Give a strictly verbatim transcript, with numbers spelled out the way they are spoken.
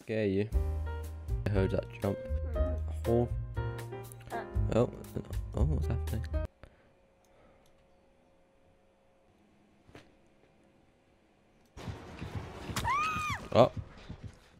scare you. I heard that jump. Oh. Oh. Oh, what's happening? Oh.